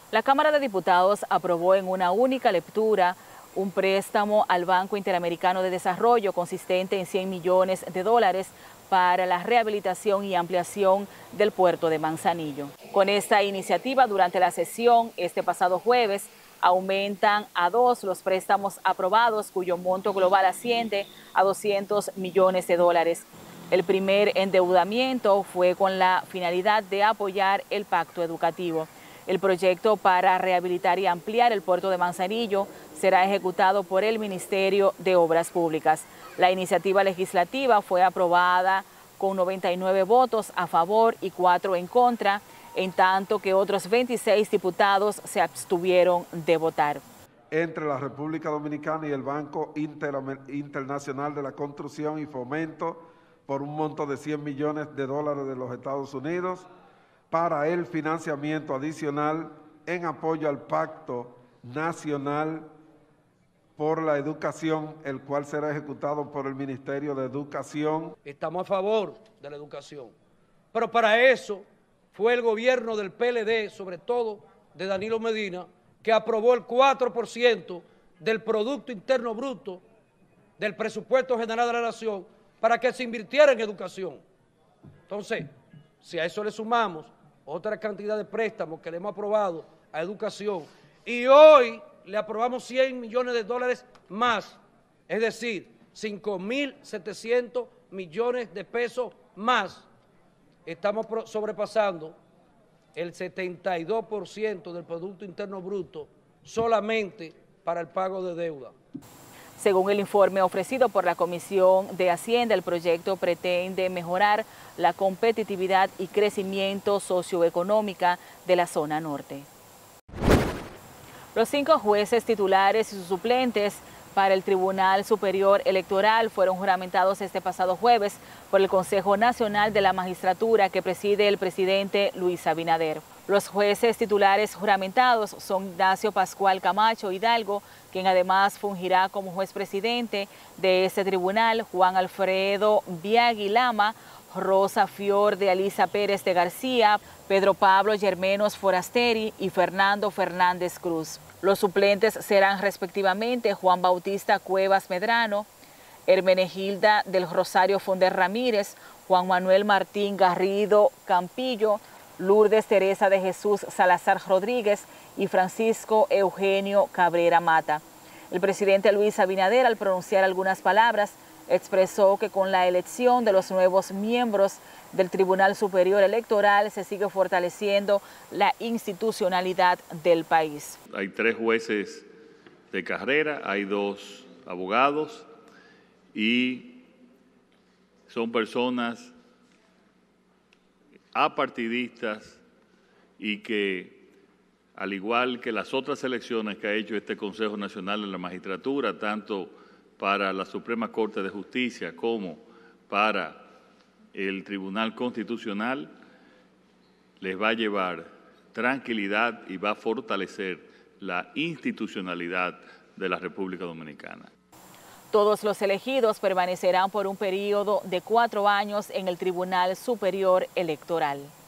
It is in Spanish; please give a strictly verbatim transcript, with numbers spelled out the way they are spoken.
La Cámara de Diputados aprobó en una única lectura un préstamo al Banco Interamericano de Desarrollo consistente en cien millones de dólares para la rehabilitación y ampliación del puerto de Manzanillo. Con esta iniciativa, durante la sesión este pasado jueves, aumentan a dos los préstamos aprobados, cuyo monto global asciende a doscientos millones de dólares. El primer endeudamiento fue con la finalidad de apoyar el pacto educativo. El proyecto para rehabilitar y ampliar el puerto de Manzanillo será ejecutado por el Ministerio de Obras Públicas. La iniciativa legislativa fue aprobada con noventa y nueve votos a favor y cuatro en contra, en tanto que otros veintiséis diputados se abstuvieron de votar. Entre la República Dominicana y el Banco Inter- Internacional de la Construcción y Fomento por un monto de cien millones de dólares de los Estados Unidos para el financiamiento adicional en apoyo al Pacto Nacional por la Educación, el cual será ejecutado por el Ministerio de Educación. Estamos a favor de la educación, pero para eso fue el gobierno del P L D, sobre todo de Danilo Medina, que aprobó el cuatro por ciento del Producto Interno Bruto del Presupuesto General de la Nación para que se invirtiera en educación. Entonces, si a eso le sumamos otra cantidad de préstamos que le hemos aprobado a educación y hoy le aprobamos cien millones de dólares más, es decir, cinco mil setecientos millones de pesos más, estamos sobrepasando el setenta y dos por ciento del Producto Interno Bruto solamente para el pago de deuda. Según el informe ofrecido por la Comisión de Hacienda, el proyecto pretende mejorar la competitividad y crecimiento socioeconómica de la zona norte. Los cinco jueces titulares y sus suplentes para el Tribunal Superior Electoral fueron juramentados este pasado jueves por el Consejo Nacional de la Magistratura que preside el presidente Luis Abinader. Los jueces titulares juramentados son Ignacio Pascual Camacho Hidalgo, quien además fungirá como juez presidente de este tribunal, Juan Alfredo Biagui Lama, Rosa Fior de Alisa Pérez de García, Pedro Pablo Yermenos Forasteri y Fernando Fernández Cruz. Los suplentes serán respectivamente Juan Bautista Cuevas Medrano, Hermenegilda del Rosario Fonder Ramírez, Juan Manuel Martín Garrido Campillo, Lourdes Teresa de Jesús Salazar Rodríguez y Francisco Eugenio Cabrera Mata. El presidente Luis Abinader, al pronunciar algunas palabras, expresó que con la elección de los nuevos miembros del Tribunal Superior Electoral se sigue fortaleciendo la institucionalidad del país. Hay tres jueces de carrera, hay dos abogados y son personas apartidistas y que, al igual que las otras elecciones que ha hecho este Consejo Nacional de la Magistratura, tanto para la Suprema Corte de Justicia como para el Tribunal Constitucional, les va a llevar tranquilidad y va a fortalecer la institucionalidad de la República Dominicana. Todos los elegidos permanecerán por un periodo de cuatro años en el Tribunal Superior Electoral.